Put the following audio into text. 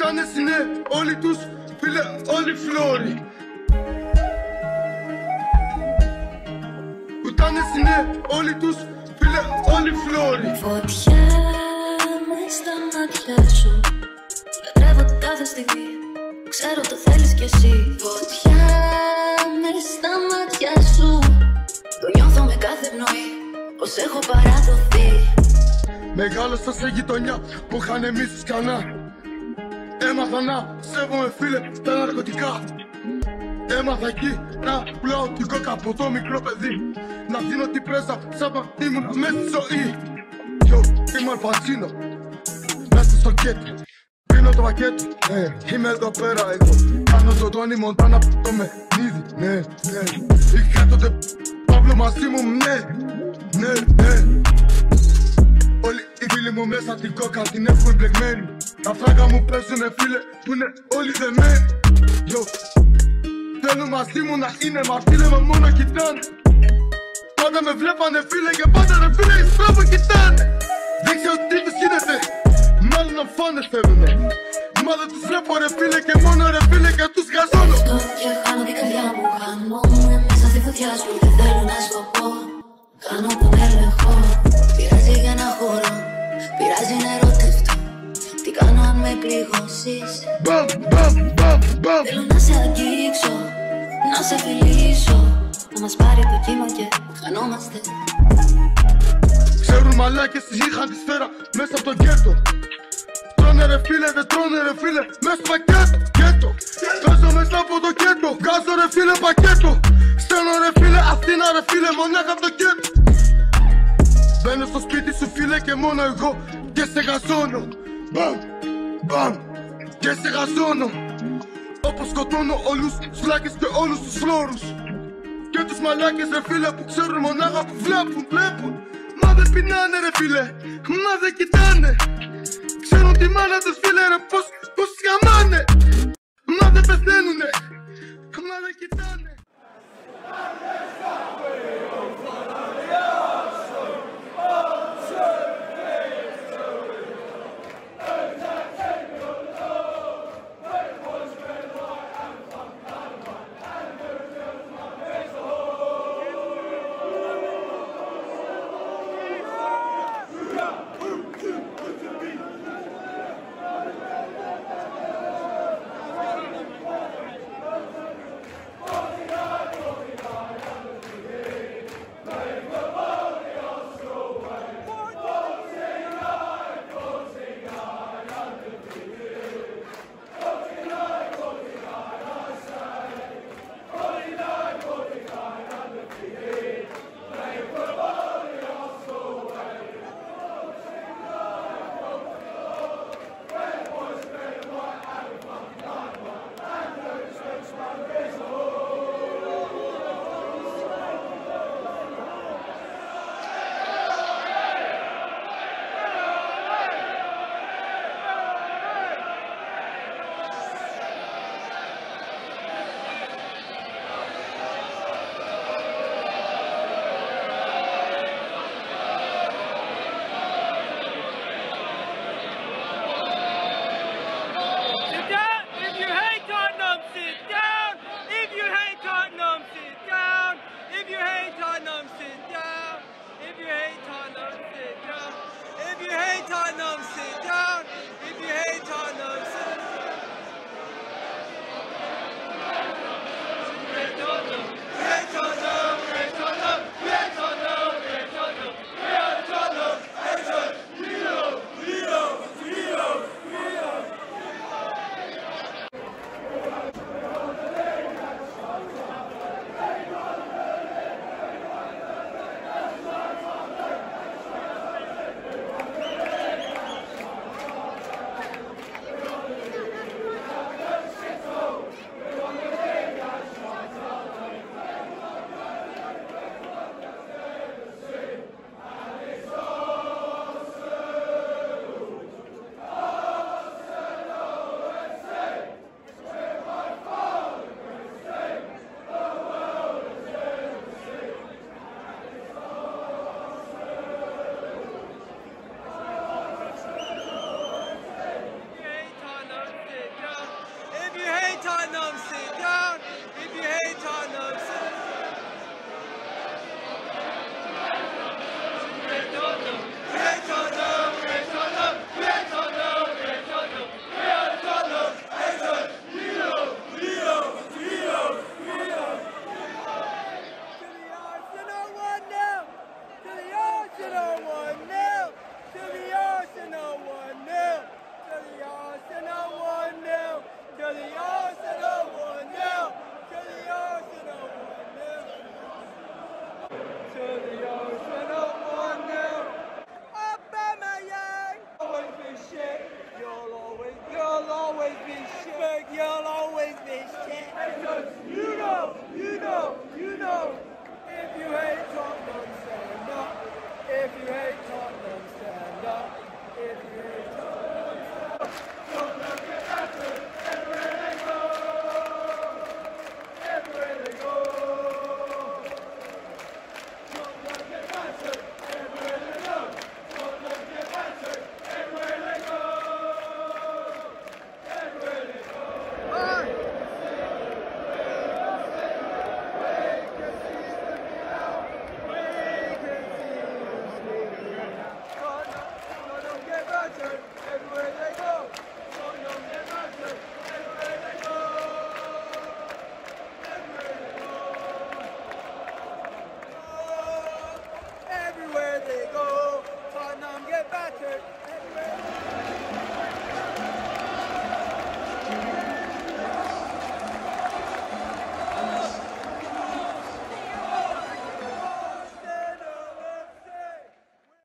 Πουτάνες είναι όλοι τους, φίλε, όλοι φλόροι. Πουτάνες είναι όλοι τους, φίλε, όλοι φλόροι. Φωτιά μες στα μάτια σου, λατρεύω κάθε στιγμή, ξέρω το θέλεις κι εσύ. Φωτιά μες στα μάτια σου, το νιώθω με κάθε πνοή, πως έχω παραδοθεί. Μεγάλωσα σε γειτονιά που είχαν εμείς κανά. Έμαθα να σέβομαι φίλε στα ναρκωτικά. Έμαθα εκεί να πουλάω την κόκα από το μικρό παιδί. Να δίνω την πρέζα σαν μα ήμουν μέσα στη ζωή. Yo, είμαι Αλπατσίνο, μέσα στο κέτο. Πίνω το πακέτο, είμαι εδώ πέρα εγώ. Κάνω το Τόνι Μοντάνα από το μενίδι, ναι. Είχα τότε Παύλο μαζί μου, ναι. Όλοι οι φίλοι μου μέσα την κόκα την έχουν μπλεγμένη. Τα φράγκα μου παίζουνε φίλε που είναι όλοι δεμένοι. Yo, θέλουν μαζί μου να είναι μα φίλε με μόνο κοιτάνε. Πάντα με βλέπανε φίλε και πάντα ρε φίλε οι στράβο κοιτάνε. Δεν ξέρω τι τους γίνεται, μάλλον να φάνε θέλουνε. Μα δεν τους βλέπω ρε φίλε και μόνο ρε φίλε και τους γαζώνω. Αυτό και χάνω την καρδιά μου, χανόμουν μέσα στη φωτιά σου. Δεν θέλω να σκοπώ, κάνω τον έλεγχο. Πειράζει για ένα χώρο, πειράζει να ερωτευτώ. Τι κάνω αν με πληγώσεις. Θέλω να σε αγγίξω, να σε φιλήσω. Να μας πάρει το κύμα και χανόμαστε. Ξέρουν μαλάκες είχαν τη σφαίρα μέσα από το γκέτο. Τρώνε ρε φίλε, δεν τρώνε ρε φίλε, μέσα στο πακέτο. Παίζω μέσα από το γκέτο, βγάζω ρε φίλε πακέτο. Στέλνω ρε φίλε Αθήνα ρε φίλε, μονάχα από το γκέτο. Μπαίνω στο σπίτι σου φίλε και μόνο εγώ και σε γαζώνω. Μπαμ, και σε γαζώνω. Όπως σκοτώνω όλους τους φλάκες και όλους τους φλόρους. Και τους μαλάκες ρε φίλε που ξέρουν μονάχα που βλέπουν. Μα δεν πεινάνε ρε φίλε, μα δεν κοιτάνε. Ξέρουν τη μάνα τους φίλε ρε πως σκαμάνε. Μα δεν πεθαίνουνε, μα δεν κοιτάνε.